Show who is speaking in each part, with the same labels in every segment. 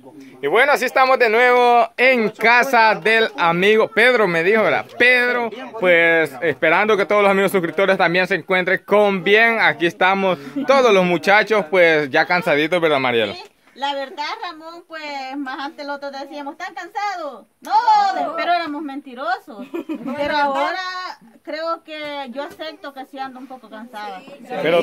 Speaker 1: Y bueno, así estamos de nuevo en casa del amigo Pedro, me dijo, ¿verdad? Pedro, pues esperando que todos los amigos suscriptores también se encuentren con bien. Aquí estamos todos los muchachos, pues ya cansaditos, ¿verdad, Mariela?
Speaker 2: Sí, la verdad, Ramón, pues más antes los otros decíamos, ¿están cansados? No, pero éramos mentirosos. Pero ahora creo que yo acepto que sí ando un poco cansada.
Speaker 1: Pero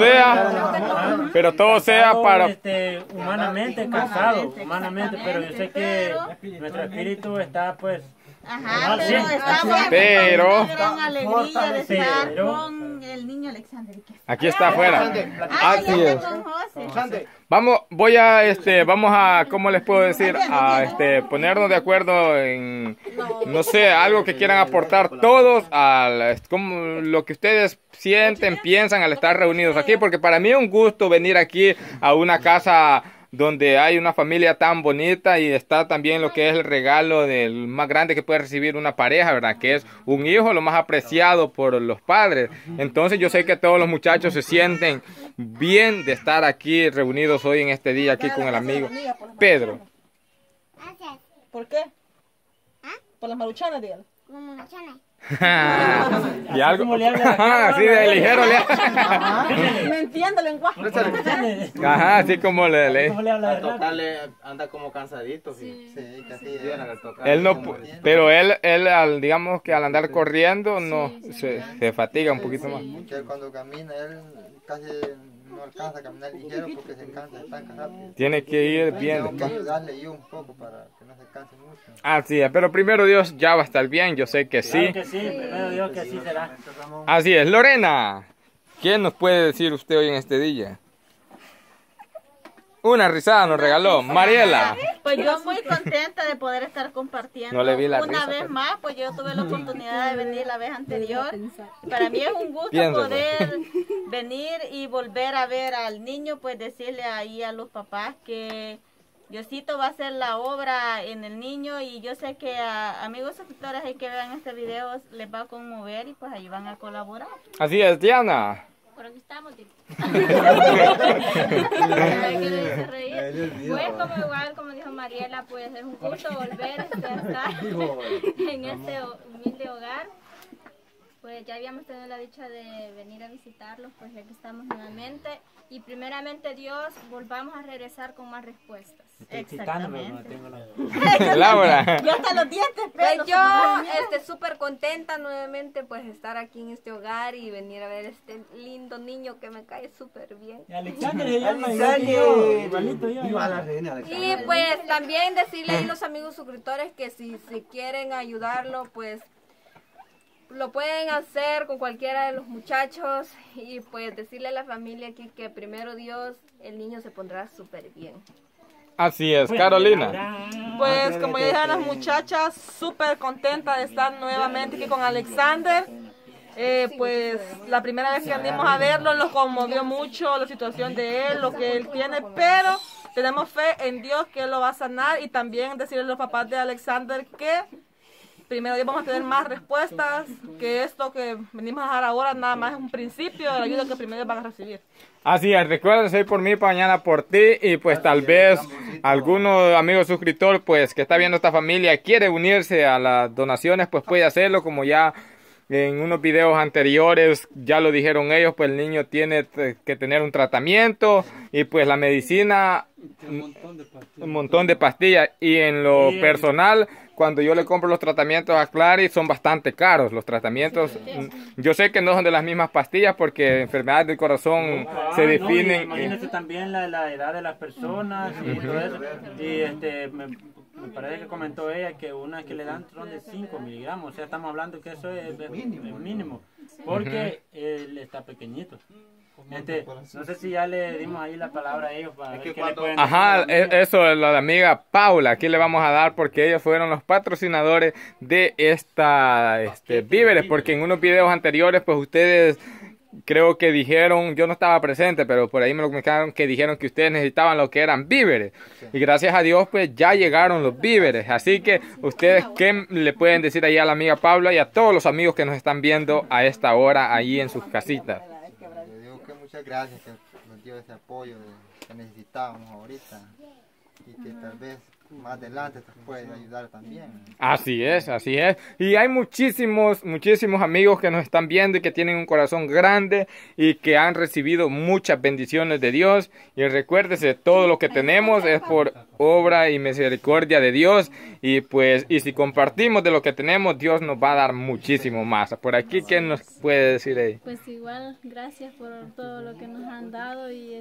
Speaker 1: todo sea para...
Speaker 3: humanamente cansado, humanamente, pero yo sé que nuestro espíritu está pues...
Speaker 2: Ajá, pero estamos
Speaker 1: Pero-
Speaker 2: con una gran alegría de estar con el niño Alexander.
Speaker 1: Aquí está afuera. Así
Speaker 2: ya
Speaker 1: es.
Speaker 2: está con José.
Speaker 1: Vamos a, ¿cómo les puedo decir? A ponernos de acuerdo en, no sé, algo que quieran aportar todos como lo que ustedes sienten, piensan al estar reunidos aquí, porque para mí es un gusto venir aquí a una casa donde hay una familia tan bonita y está también lo que es el regalo del más grande que puede recibir una pareja, ¿verdad? Que es un hijo, lo más apreciado por los padres. Entonces yo sé que todos los muchachos se sienten bien de estar aquí reunidos hoy en este día aquí con el amigo Pedro.
Speaker 4: ¿Por qué? Por las maruchanas, dígalo.
Speaker 1: Y algo así de ligero
Speaker 4: Me entiende el lenguaje.
Speaker 1: ajá, así como le
Speaker 3: ¿Cómo le habla de
Speaker 5: Al
Speaker 3: rap?
Speaker 5: tocarle anda como cansadito, sí.
Speaker 6: Sí, casi
Speaker 5: Bien, al tocar.
Speaker 1: él no pero digamos que al andar corriendo no se fatiga un poquito más.
Speaker 6: que él cuando camina, él casi no alcanza a caminar ligero porque se cansa tan rápido.
Speaker 1: Tiene que ir bien
Speaker 6: Tengo que
Speaker 1: despacio.
Speaker 6: ayudarle yo un poco para que no se canse mucho.
Speaker 1: Así es, pero primero Dios ya va a estar bien, yo sé que sí.
Speaker 3: Claro que sí, primero Dios que así será.
Speaker 1: Así es, Lorena, ¿qué nos puede decir usted hoy en este día? Una risada nos regaló, Mariela.
Speaker 2: Pues yo muy contenta de poder estar compartiendo
Speaker 1: No le vi la
Speaker 2: una
Speaker 1: risa,
Speaker 2: vez
Speaker 1: pues.
Speaker 2: más, pues yo tuve la oportunidad de venir la vez anterior. Para mí es un gusto
Speaker 1: Piénsalo.
Speaker 2: poder venir y volver a ver al niño, pues decirle ahí a los papás que Diosito va a hacer la obra en el niño y yo sé que a amigos suscriptores ahí que vean este video les va a conmover y pues ahí van a colaborar.
Speaker 1: Así es, Diana.
Speaker 7: Por aquí estamos, tío. ¿Qué le hice reír? Pues como dijo Mariela, pues es un gusto volver a estar en este humilde hogar. Pues ya habíamos tenido la dicha de venir a visitarlos, pues aquí estamos nuevamente. Y primeramente Dios, volvamos a regresar con más respuestas.
Speaker 3: Estoy excitándome, no tengo la...
Speaker 1: Laura.
Speaker 2: Yo hasta los dientes,
Speaker 8: Pues
Speaker 2: pero
Speaker 8: yo súper contenta nuevamente pues estar aquí en este hogar y venir a ver este lindo niño que me cae súper bien.
Speaker 3: Y Alexander se llama igual que yo, igualito yo.
Speaker 8: Y pues también decirle a los amigos suscriptores que si quieren ayudarlo pues lo pueden hacer con cualquiera de los muchachos y pues decirle a la familia aquí que primero Dios el niño se pondrá súper bien.
Speaker 1: Así es, Carolina.
Speaker 4: Pues como ya dijeron las muchachas, súper contenta de estar nuevamente aquí con Alexander. Pues la primera vez que andimos a verlo nos conmovió mucho la situación de él, lo que él tiene, pero tenemos fe en Dios que él lo va a sanar y también decirle a los papás de Alexander que primero Dios vamos a tener más respuestas, que esto que venimos a dejar ahora nada más es un principio de la ayuda que primero van a recibir.
Speaker 1: Así es, recuerden, soy por mí, mañana por ti, y pues tal vez algunos amigos suscriptores pues que está viendo esta familia quiere unirse a las donaciones, pues puede hacerlo, como ya en unos videos anteriores ya lo dijeron ellos, pues el niño tiene que tener un tratamiento y pues la medicina, un montón de pastillas, y en lo personal, cuando yo le compro los tratamientos a Clary son bastante caros los tratamientos. Yo sé que no son de las mismas pastillas porque enfermedades del corazón se definen.
Speaker 3: Imagínate también la edad de las personas y todo eso. Y me parece que comentó ella que una que le dan son de 5 miligramos. O sea, estamos hablando que eso es mínimo. Porque él está pequeñito. No sé si ya le dimos ahí la palabra a ellos para ver qué le pueden
Speaker 1: Ajá,
Speaker 3: decir.
Speaker 1: eso es la amiga Paula, aquí le vamos a dar porque ellos fueron los patrocinadores de esta víveres, porque en unos videos anteriores pues ustedes creo que dijeron, yo no estaba presente, pero por ahí me lo comunicaron que dijeron que ustedes necesitaban lo que eran víveres. Y gracias a Dios pues ya llegaron los víveres. Así que ustedes, ¿qué le pueden decir ahí a la amiga Paula y a todos los amigos que nos están viendo a esta hora ahí en sus casitas?
Speaker 6: Le digo que muchas gracias que nos dio ese apoyo que necesitábamos ahorita. y que tal vez más adelante te puede ayudar también.
Speaker 1: Así es, así es. Y hay muchísimos amigos que nos están viendo y que tienen un corazón grande y que han recibido muchas bendiciones de Dios. Y recuérdese, todo lo que tenemos es por obra y misericordia de Dios. Y pues, y si compartimos de lo que tenemos, Dios nos va a dar muchísimo más. Por aquí, ¿qué nos puede decir ahí?
Speaker 7: Pues igual, gracias por todo lo que nos han dado y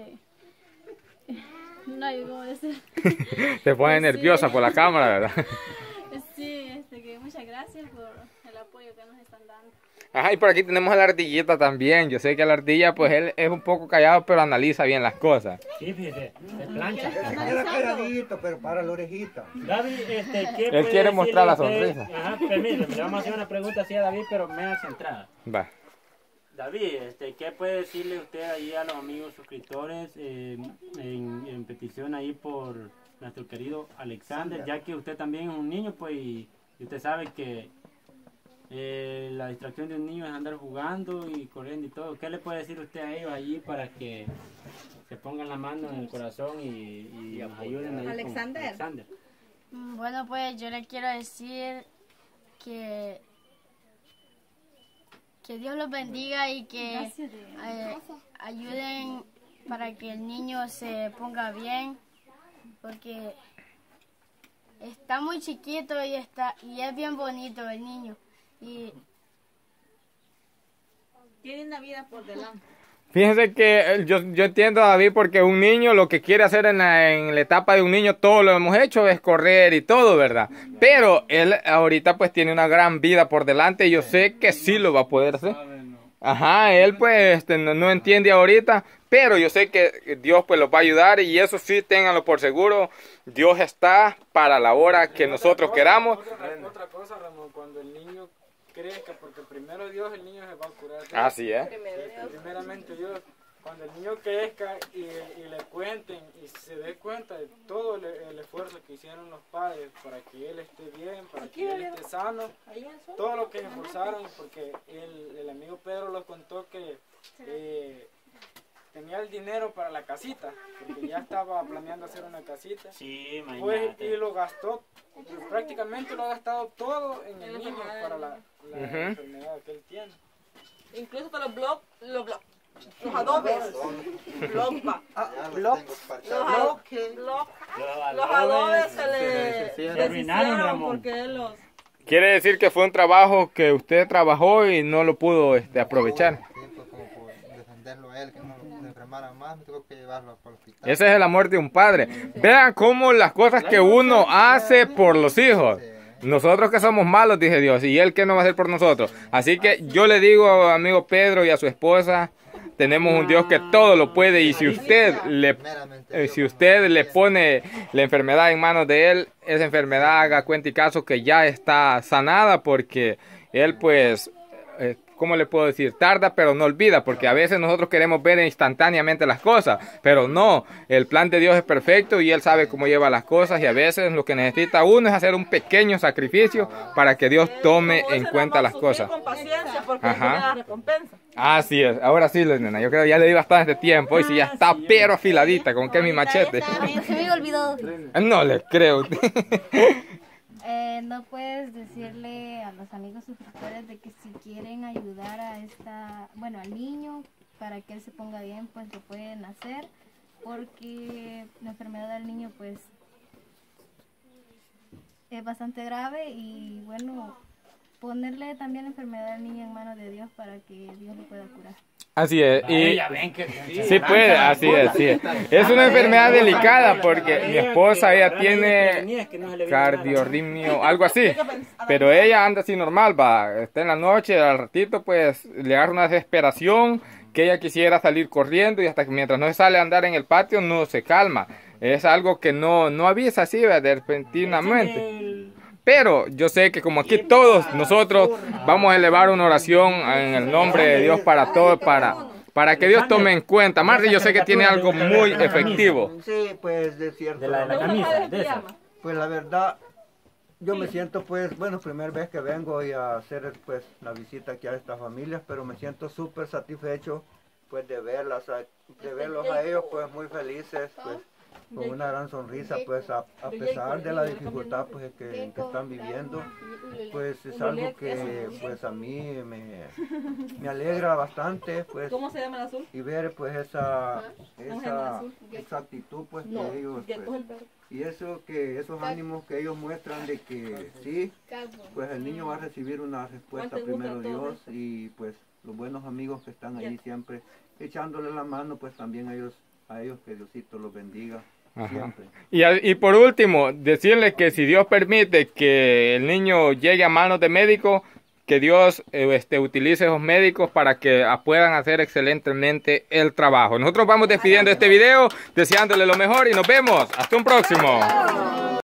Speaker 7: no hay cómo decir.
Speaker 1: Te pone
Speaker 7: Sí.
Speaker 1: nerviosa por la cámara, ¿verdad?
Speaker 7: Sí, que muchas gracias por el apoyo que nos están dando.
Speaker 1: Ajá, y por aquí tenemos a la ardillita también. Yo sé que la ardilla, pues él es un poco callado, pero analiza bien las cosas.
Speaker 3: Sí, fíjese, se plancha.
Speaker 9: Queda calladito, pero para la orejita.
Speaker 3: David, ¿qué
Speaker 1: Él
Speaker 3: puede
Speaker 1: quiere mostrar la
Speaker 3: decirle usted?
Speaker 1: sonrisa.
Speaker 3: Ajá, permíteme, le vamos a hacer una pregunta así a David, pero media centrada.
Speaker 1: Va.
Speaker 3: David, ¿qué puede decirle usted ahí a los amigos suscriptores en petición ahí por nuestro querido Alexander, ya que usted también es un niño, pues, y usted sabe que la distracción de un niño es andar jugando y corriendo y todo? ¿Qué le puede decir usted a ellos allí para que se pongan la mano en el corazón y nos ayuden ahí
Speaker 8: Alexander.
Speaker 3: con Alexander?
Speaker 10: Bueno, pues yo le quiero decir que Dios los bendiga y que ayuden para que el niño se ponga bien, porque está muy chiquito y es bien bonito el niño. Y
Speaker 2: Tiene una vida por delante.
Speaker 1: Fíjense que yo entiendo a David, porque un niño lo que quiere hacer en la etapa de un niño, todo lo hemos hecho, es correr y todo, ¿verdad? Pero él ahorita pues tiene una gran vida por delante y yo sé que sí lo va a poder hacer. Ajá, él pues no entiende ahorita, pero yo sé que Dios pues los va a ayudar, y eso sí, ténganlo por seguro. Dios está para la hora que nosotros queramos.
Speaker 11: Otra cosa, Ramón, cuando el niño crezca, porque primero Dios, el niño se va a curar.
Speaker 1: Así es.
Speaker 11: Primeramente Dios, cuando el niño crezca y le cuenten y se dé cuenta de todo el esfuerzo que hicieron los padres para que él esté bien, para que él esté sano, todo lo que se esforzaron, porque el amigo Pedro los contó que tenía el dinero para la casita, porque ya estaba planeando hacer una casita.
Speaker 3: Sí,
Speaker 11: Pues,
Speaker 3: imagínate.
Speaker 11: y lo gastó, prácticamente lo ha gastado todo en el niño para la enfermedad que él tiene.
Speaker 4: Incluso para los adobes. Los adobes se
Speaker 3: arruinaron, Ramón.
Speaker 4: porque él los...
Speaker 1: Quiere decir que fue un trabajo que usted trabajó y no lo pudo aprovechar.
Speaker 6: Sí, pues como por defenderlo a él, que no lo enfermara más, me tuvo que llevarlo al hospital.
Speaker 1: Ese es el amor de un padre. Vean cómo las cosas que uno hace por los hijos. Nosotros que somos malos, dice Dios, y Él que no va a hacer por nosotros. Así que yo le digo, amigo Pedro, y a su esposa, tenemos un Dios que todo lo puede, y si usted le pone la enfermedad en manos de Él, esa enfermedad, haga cuenta y caso que ya está sanada, porque Él pues... ¿cómo le puedo decir? Tarda, pero no olvida, porque a veces nosotros queremos ver instantáneamente las cosas, pero no, el plan de Dios es perfecto y Él sabe cómo lleva las cosas, y a veces lo que necesita uno es hacer un pequeño sacrificio para que Dios tome en cuenta las cosas.
Speaker 4: Con paciencia, porque
Speaker 1: Ajá.
Speaker 4: tiene la recompensa.
Speaker 1: Así es, ahora sí, nena, yo creo que ya le di bastante tiempo, y si ya está pero afiladita, con que mi machete.
Speaker 10: se me olvidó.
Speaker 1: No le creo.
Speaker 10: No puedes decirle a los amigos suscriptores de que si quieren ayudar a al niño para que él se ponga bien, pues lo pueden hacer, porque la enfermedad del niño pues es bastante grave, y bueno, ponerle también la enfermedad del niño en manos de Dios para que Dios lo pueda curar.
Speaker 1: Así es, y
Speaker 3: Ya ven que
Speaker 1: sí puede, así es, sí es. Es una enfermedad delicada, porque mi esposa, ella tiene cardiorritmio, algo así, pero ella anda así normal, va, está en la noche, al ratito pues le agarra una desesperación que ella quisiera salir corriendo, y hasta que mientras no sale a andar en el patio no se calma. Es algo que no avisa así, ¿verdad? De repentinamente. Pero yo sé que como aquí todos nosotros vamos a elevar una oración en el nombre de Dios para todos, para que Dios tome en cuenta. Marty, yo sé que tiene algo muy efectivo.
Speaker 9: Sí, pues de cierto.
Speaker 3: De la camisa, de esa.
Speaker 9: Pues la verdad, yo me siento pues, bueno, primera vez que vengo y a hacer pues la visita aquí a estas familias, pero me siento súper satisfecho pues de verlos a ellos pues muy felices, pues con una gran sonrisa, pues a pesar de la dificultad pues que están viviendo, pues es algo que pues a mí me alegra bastante, pues.
Speaker 4: ¿Cómo se llama el azul?
Speaker 9: Y ver pues esa actitud pues que ellos pues, y esos ánimos que ellos muestran de que sí, pues el niño va a recibir una respuesta primero Dios, y pues los buenos amigos que están allí siempre echándole la mano, pues también a ellos que Diosito los bendiga. Siempre.
Speaker 1: Y por último, decirle que si Dios permite que el niño llegue a manos de médicos, que Dios utilice esos médicos para que puedan hacer excelentemente el trabajo. Nosotros vamos despidiendo este video, deseándole lo mejor y nos vemos. Hasta un próximo.